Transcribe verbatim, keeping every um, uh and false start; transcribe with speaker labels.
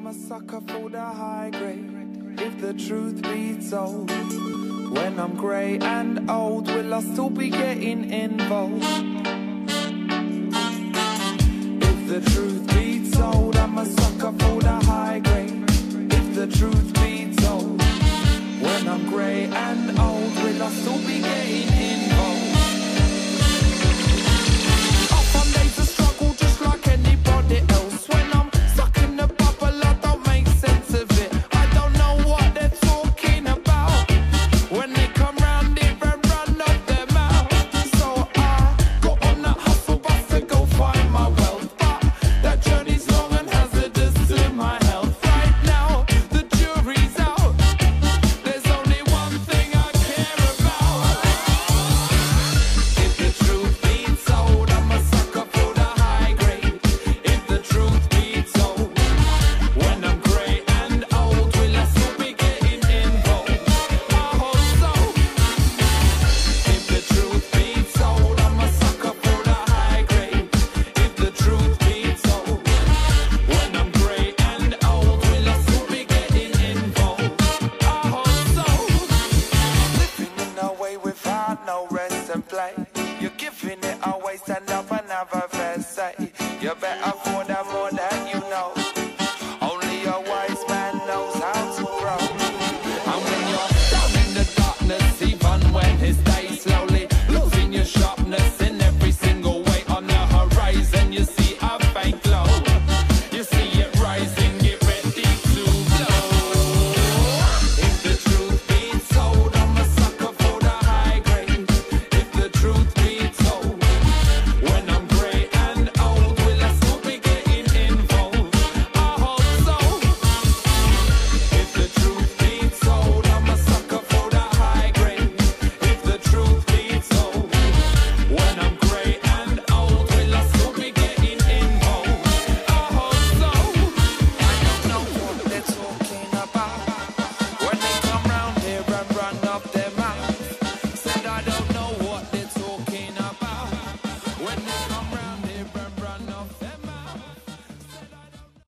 Speaker 1: I'm a sucker for the high grade. If the truth be told, when I'm grey and old, will I still be getting involved? If the truth be told, I'm a sucker for the high grade. If the truth be told, when I'm grey and old, will I still be getting involved? Up on days of struggle just like anybody else. When I'm stuck in the bubble, I don't make sense of it. I don't know what they're talking about when they come round here and run up their mouth. So I got on that hustle bus to go find my wealth, but that journey's long and hazardous to my health. Right now, the jury's out. There's only one thing I care about. If the truth be told, I'm a sucker for the high grade. If the truth be told, when I'm grey and old, will I still be getting involved? I hope so. If the truth be told, I'm a sucker for the high grade. If the truth be told, when I'm grey and old, will I still be getting involved? I hope so. Living in a way without no rest and play. You're giving it away, and